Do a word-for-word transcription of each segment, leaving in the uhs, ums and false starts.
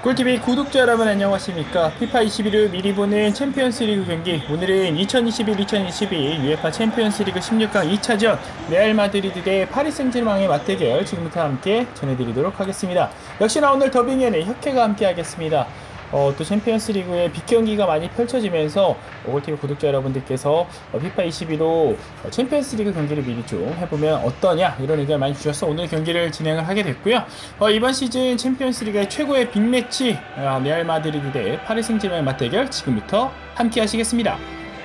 꿀티비 구독자 여러분 안녕하십니까. 피파 이십일을 미리 보는 챔피언스리그 경기, 오늘은 이천이십일 이천이십이 유에파 챔피언스리그 십육 강 이 차전 레알 마드리드 대 파리 생제르맹의 맞대결 지금부터 함께 전해드리도록 하겠습니다. 역시나 오늘 더빙에는 혁회가 함께 하겠습니다. 어, 또 챔피언스리그의 빅경기가 많이 펼쳐지면서 꿀티비 구독자 여러분들께서 어, 피파 이십일로 어, 챔피언스리그 경기를 미리 좀 해보면 어떠냐 이런 의견 많이 주셔서 오늘 경기를 진행을 하게 됐고요. 어, 이번 시즌 챔피언스리그의 최고의 빅매치 어, 레알 마드리드 대 파리 생제르맹 맞대결 지금부터 함께 하시겠습니다.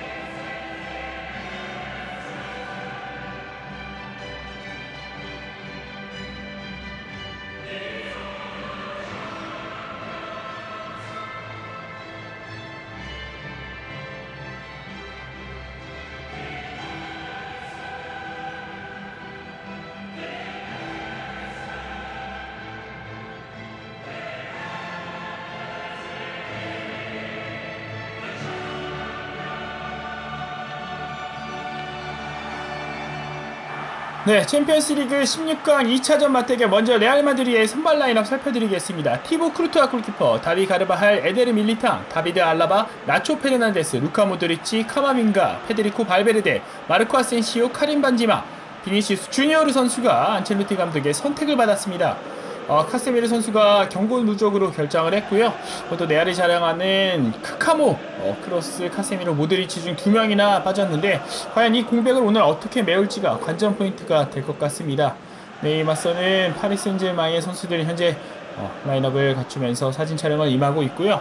네, 챔피언스리그 십육 강 이 차전 맞대결 먼저 레알 마드리드의 선발 라인업 살펴드리겠습니다. 티보 크루투아 골키퍼, 다비 가르바할, 에데르 밀리탕, 다비드 알라바, 나초 페르난데스, 루카 모드리치, 카마빈가, 페데리코 발베르데, 마르코 아센시오, 카림 반지마, 비니시우스 주니어르 선수가 안첼로티 감독의 선택을 받았습니다. 어, 카세미르 선수가 경고 누적으로 결정을 했고요. 또 네알이 자랑하는 크카모, 어, 크로스, 카세미르, 모드리치 중 두 명이나 빠졌는데 과연 이 공백을 오늘 어떻게 메울지가 관전 포인트가 될 것 같습니다. 네, 이 맞서는 파리 생제르맹의 선수들이 현재 어, 라인업을 갖추면서 사진 촬영을 임하고 있고요.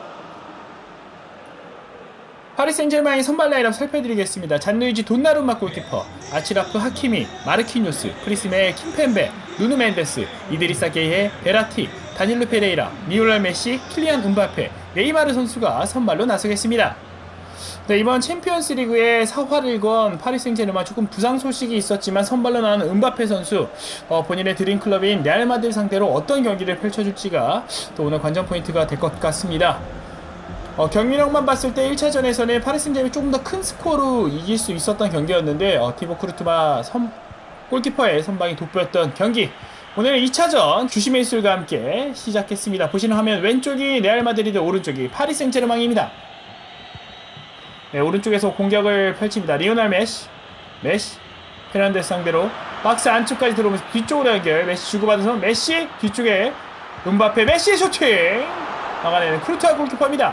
파리 생제르맹의 선발 라인업 살펴드리겠습니다. 잔루이지 돈나룸마 골키퍼, 아치라프 하키미, 마르키뉴스, 크리스메 킴펜베, 누누 멘데스, 이드리사 게이헤, 베라티, 다닐루 페레이라, 리오넬 메시, 킬리안 음바페, 네이마르 선수가 선발로 나서겠습니다. 네, 이번 챔피언스리그의 사활을 건 파리 생제르맹 조금 부상 소식이 있었지만 선발로 나온 음바페 선수, 어, 본인의 드림클럽인 레알 마드리드 상대로 어떤 경기를 펼쳐줄지가 또 오늘 관전 포인트가 될 것 같습니다. 어, 경기력만 봤을 때 일 차전에서는 파리 생제르맹이 조금 더 큰 스코어로 이길 수 있었던 경기였는데 어, 티보 크루투아 선, 골키퍼의 선방이 돋보였던 경기, 오늘 이 차전 주심의 술과 함께 시작했습니다. 보시는 화면 왼쪽이 레알 마드리드, 오른쪽이 파리 생제르맹입니다. 네, 오른쪽에서 공격을 펼칩니다. 리오넬 메시, 메시 페르난데스 상대로 박스 안쪽까지 들어오면서 뒤쪽으로 연결, 메시 주고받아서 메시 뒤쪽에 음바페, 메시의 슈팅 막아내는 크루투아 골키퍼입니다.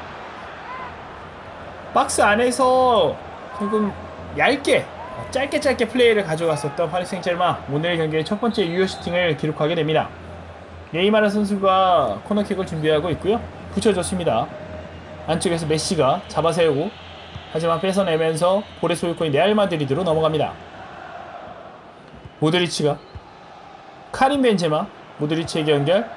박스 안에서 조금 얇게 짧게 짧게 플레이를 가져갔었던 파리 생제르맹, 오늘 경기의 첫 번째 유효 슈팅을 기록하게 됩니다. 네이마르 선수가 코너킥을 준비하고 있고요. 붙여줬습니다. 안쪽에서 메시가 잡아세우고 하지만 뺏어내면서 볼의 소유권이 레알 마드리드로 넘어갑니다. 모드리치가 카림 벤제마, 모드리치에게 연결,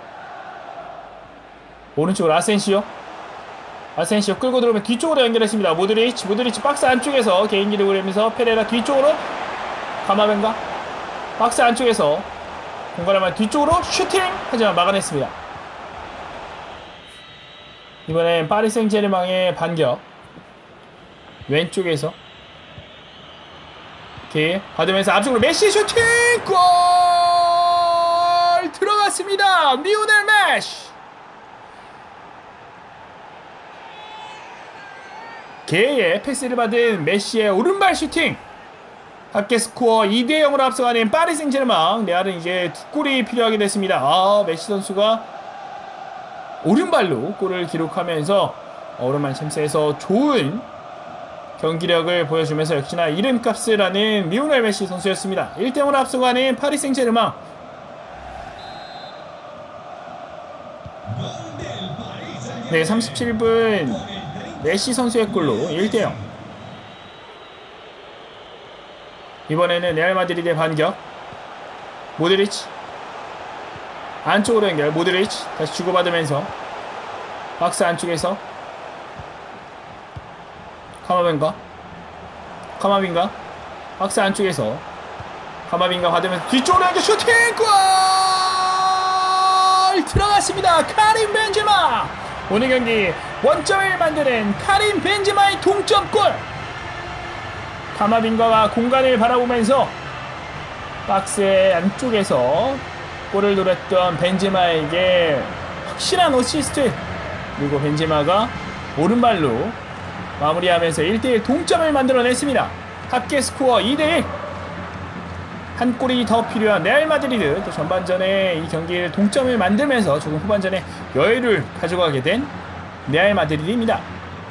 오른쪽으로 아센시오, 아센시오 끌고 들어오면 뒤쪽으로 연결했습니다. 모드리치, 모드리치 박스 안쪽에서 개인기를 부리면서 페레라 뒤쪽으로, 가마벤가 박스 안쪽에서 공간을 만 뒤쪽으로 슈팅! 하지만 막아냈습니다. 이번엔 파리 생제르맹의 반격, 왼쪽에서 이렇게 받으면서 앞쪽으로 메시 슈팅! 골! 들어갔습니다. 리오넬 메시! 게의 패스를 받은 메시의 오른발 슈팅! 합계 스코어 이 대 영으로 앞서가는 파리 생제르맹, 레알은 이제 두 골이 필요하게 됐습니다. 아, 메시 선수가 오른발로 골을 기록하면서 오랜만에 챔스에서 좋은 경기력을 보여주면서 역시나 이름값을 하는 리오넬 메시 선수였습니다. 일 대 영으로 앞서가는 파리 생제르맹. 네, 삼십칠 분 메시 선수의 골로 일 대 영. 이번에는 레알 마드리드의 반격, 모드리치 안쪽으로 연결, 모드리치 다시 주고받으면서 박스 안쪽에서 카마빈가, 카마빈가 박스 안쪽에서 카마빈가 받으면서 뒤쪽으로 연결, 슈팅! 골! 들어갔습니다. 카림 벤제마! 오늘 경기 원점을 만드는 카림 벤제마의 동점골! 카마빈가가 공간을 바라보면서 박스의 안쪽에서 골을 노렸던 벤제마에게 확실한 어시스트. 그리고 벤제마가 오른발로 마무리하면서 일 대 일 동점을 만들어냈습니다. 합계 스코어 이 대 일. 한 골이 더 필요한 레알 마드리드. 또 전반전에 이 경기를 동점을 만들면서 조금 후반전에 여유를 가져가게 된 레알 마드리드입니다.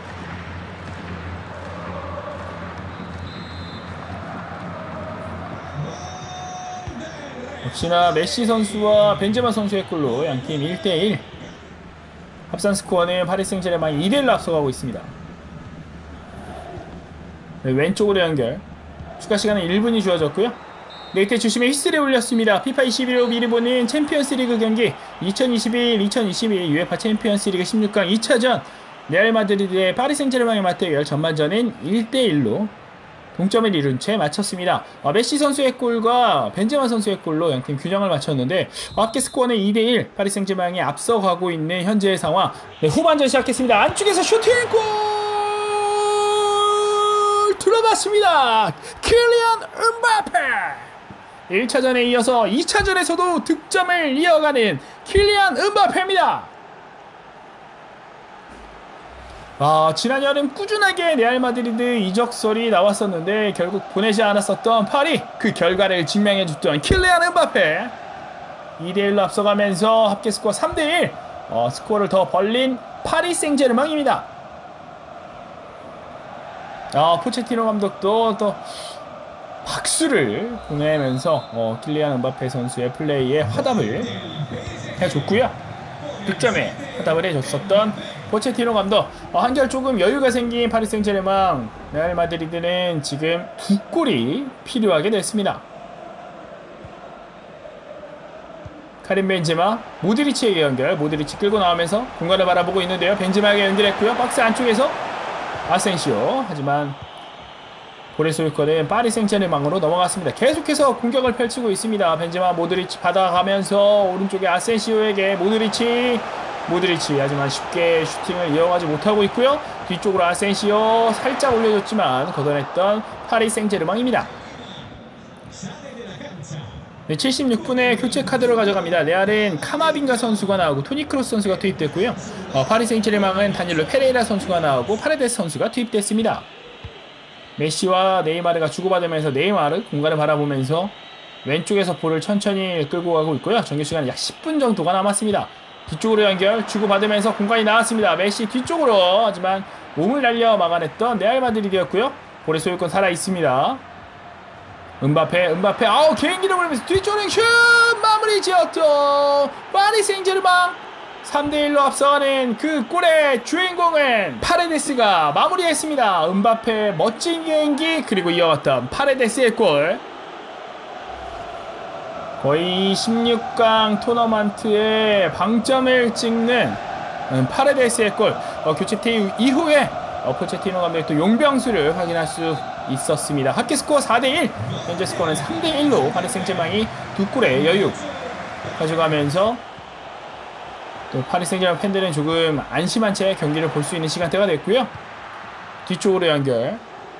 역시나 메시 선수와 벤제마 선수의 골로 양팀 일 대 일. 합산 스코어는 파리 생제르맹이 이 대 일로 앞서가고 있습니다. 네, 왼쪽으로 연결. 추가 시간은 일 분이 주어졌고요. 네이트 주심에 휘슬을 올렸습니다. 피파 이십일로 미리 보는 챔피언스 리그 경기 이천이십일 이천이십이 유에파 챔피언스 리그 십육 강 이 차전 레알 마드리드의 파리 생제르맹의 맞대결. 전반전은 일 대 일로 동점을 이룬 채 마쳤습니다. 어, 메시 선수의 골과 벤제마 선수의 골로 양팀 균형을 맞췄는데 합계 스코어는 이 대 일. 파리 생제르맹이 앞서가고 있는 현재의 상황. 네, 후반전 시작했습니다. 안쪽에서 슈팅골 들어갔습니다. 킬리안 음바페. 일 차전에 이어서 이 차전에서도 득점을 이어가는 킬리안 음바페입니다. 아, 지난 여름 꾸준하게 레알 마드리드 이적설이 나왔었는데 결국 보내지 않았었던 파리, 그 결과를 증명해줬던 킬리안 음바페. 이 대 일로 앞서가면서 합계 스코어 삼 대 일. 어, 스코어를 더 벌린 파리 생제르맹입니다. 아, 포체티노 감독도 또 박수를 보내면서 어, 킬리안 음바페 선수의 플레이에 화답을 해줬고요. 득점에 화답을 해줬었던 포체티노 감독. 어, 한결 조금 여유가 생긴 파리 생제르맹. 레알 마드리드는 지금 두 골이 필요하게 됐습니다. 카림 벤제마, 모드리치에게 연결. 모드리치 끌고 나오면서 공간을 바라보고 있는데요. 벤제마에게 연결했고요. 박스 안쪽에서 아센시오. 하지만 볼의 소유권은 파리 생제르맹으로 넘어갔습니다. 계속해서 공격을 펼치고 있습니다. 벤제마, 모드리치 받아가면서 오른쪽에 아센시오에게 모드리치 모드리치 하지만 쉽게 슈팅을 이어가지 못하고 있고요. 뒤쪽으로 아센시오 살짝 올려줬지만 걷어냈던 파리 생제르맹입니다. 네, 칠십육 분에 교체 카드를 가져갑니다. 레알은 카마빈가 선수가 나오고 토니 크로스 선수가 투입됐고요. 어, 파리 생제르맹은 다닐로 페레이라 선수가 나오고 파레데스 선수가 투입됐습니다. 메시와 네이마르가 주고받으면서 네이마르 공간을 바라보면서 왼쪽에서 볼을 천천히 끌고 가고 있고요. 정규시간 약 십 분 정도가 남았습니다. 뒤쪽으로 연결 주고받으면서 공간이 나왔습니다. 메시 뒤쪽으로. 하지만 몸을 날려 막아냈던 레알 마드리드였고요. 볼의 소유권 살아있습니다. 음바페 음바페 아우 개인기를 올리면서 뒤쪽으로 슛 마무리 지었죠. 파리 생제르맹 삼 대 일로 앞서가는 그 골의 주인공은 파레데스가 마무리했습니다. 음바페 멋진 개인기 그리고 이어왔던 파레데스의 골. 거의 십육 강 토너먼트에 방점을 찍는 파레데스의 골. 어, 교체 퇴임 이후에 어, 포체티노 감독의 또 용병수를 확인할 수 있었습니다. 합계 스코어 사 대 일. 현재 스코어는 삼 대 일로 파리 생제르맹이 두 골의 여유 가져가면서 또 파리 생제르맹 팬들은 조금 안심한 채 경기를 볼 수 있는 시간대가 됐고요. 뒤쪽으로 연결.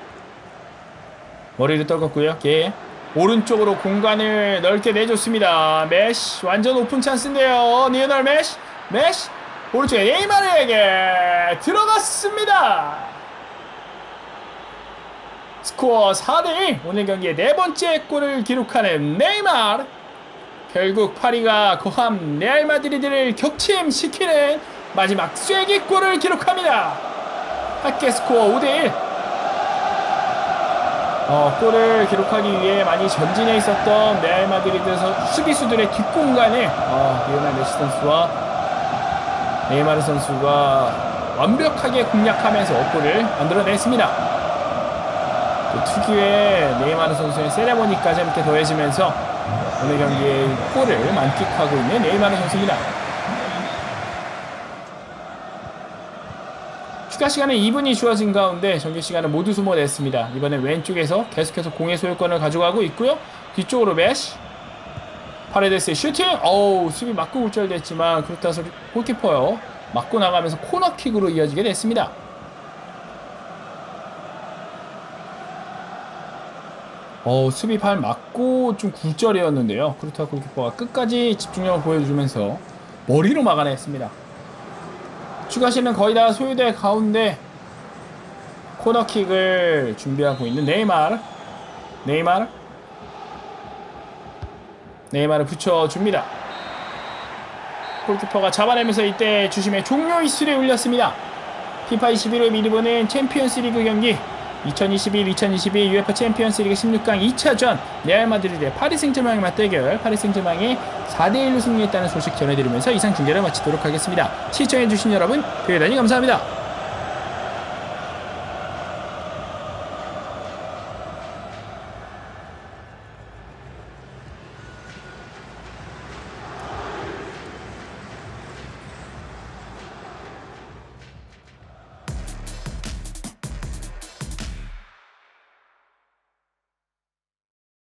머리를 떨궜고요. 개 오른쪽으로 공간을 넓게 내줬습니다. 메시 완전 오픈 찬스인데요. 리오넬 메시 메시 오른쪽에 네이마르에게 들어갔습니다. 스코어 사 대 일. 오늘 경기의 네 번째 골을 기록하는 네이마르. 결국 파리가 고함 레알 마드리드를 격침시키는 마지막 쐐기골을 기록합니다. 합계 스코어 오 대 일. 어, 골을 기록하기 위해 많이 전진해 있었던 레알 마드리드 수비수들의 뒷공간을 어, 리오넬 메시 선수와 네이마르 선수가 완벽하게 공략하면서 골을 만들어냈습니다. 또 특유의 네이마르 선수의 세레모니까지 함께 더해지면서 오늘 경기에 골을 만끽하고 있는 네이마르 선수입니다. 추가 시간에 이 분이 주어진 가운데 정규 시간을 모두 소모했습니다. 이번엔 왼쪽에서 계속해서 공의 소유권을 가져가고 있고요. 뒤쪽으로 메시 파레데스의 슈팅. 어우 수비 맞고 굴절됐지만 그렇다 해서 골키퍼요 맞고 나가면서 코너킥으로 이어지게 됐습니다. 어 수비 발 맞고 좀 굴절이었는데요. 그렇다 골키퍼가 끝까지 집중력을 보여주면서 머리로 막아냈습니다. 추가시는 거의 다 소요될 가운데 코너킥을 준비하고 있는 네이마르. 네이마르. 네이마르 붙여줍니다. 골키퍼가 잡아내면서 이때 주심의 종료 이슬이 울렸습니다. 피파 이십일 회 미리 보는 챔피언스리그 경기 이천이십일 이천이십이 유에파 챔피언스리그 십육 강 이 차전 레알 마드리드의 파리 생제르맹의 맞대결 파리 생제르맹이 사 대 일로 승리했다는 소식 전해드리면서 이상 중계를 마치도록 하겠습니다. 시청해주신 여러분 대단히 감사합니다.